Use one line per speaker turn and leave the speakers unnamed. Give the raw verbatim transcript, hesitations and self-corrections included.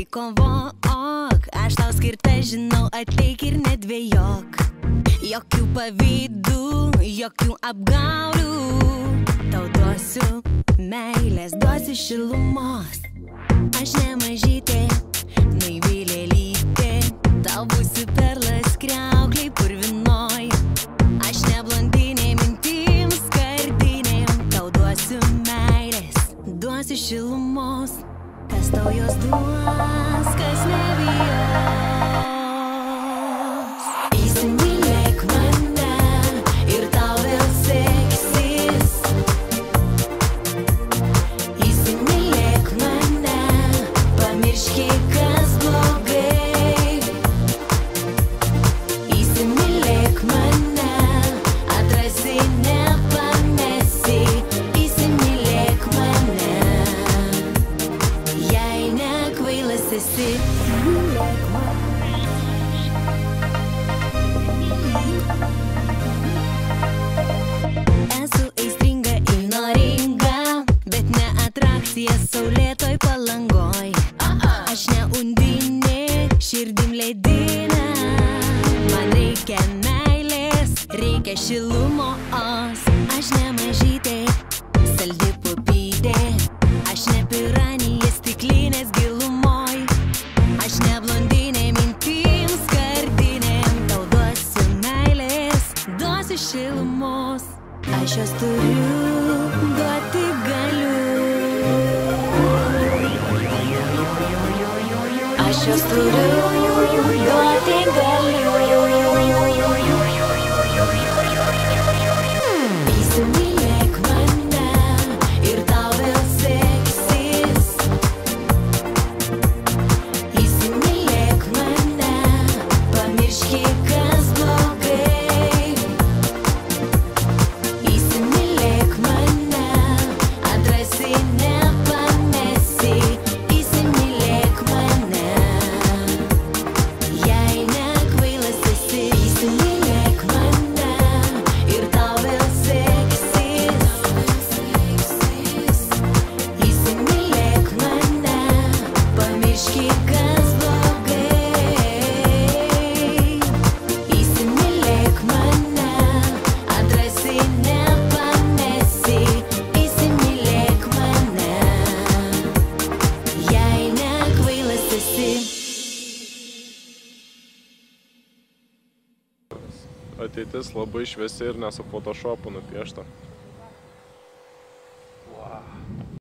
kovok, aš tau skirta, žinau, ateik ir nedvėjok. Jokių pavydų, jokių apgaulių. Tau duosiu meilės, duosiu šilumos. Aš ne mažytė, naivi lėlytė. Tau būsiu perlas kriauklėj purvinoj. Aš ne blondinė mintim skardinėm. Tau duosiu meilės, duosiu šilumos. Kas tau jos duos, kas nebijos. Įsimylėk mane ir tau vėl seksis. Įsimylėk mane, pamirški, kas blogai. Įsimylėk mane, atrasi, nepamesi. Įsimylėk mane, jei nekvailas esi. Esu aistringa ir noringa, bet ne atrakcija saulėtoj palangoj. Aš ne undinė, širdim ledinė. Man reikia meilės, reikia šilumos. Aš ne mažytė, saldi pupytė. Aš ne piranija stiklinės gilumoj. Aš ne blondinė mintim skardinėm. Tau duosiu meilės, duosiu šilumos. Aš jos turiu, duoti galiu. Aš jos turiu, duoti galiu. Įsimylėk mane ir tau vėl seksis. Įsimylėk mane, pamirški, kas blogai. Įsimylėk mane, atrasi, nepamesi. Įsimylėk mane, jei nekvailas esi. Įsimylėk mane ir tau vėl seksis. Įsimylėk mane, pamirški, kas blogai. Įsimylėk mane, atrasi, nepamesi. Įsimylėk mane, jei nekvailas esi.
Ateitis labai šviesi ir ne su photoshopu nupiešta.
Wow.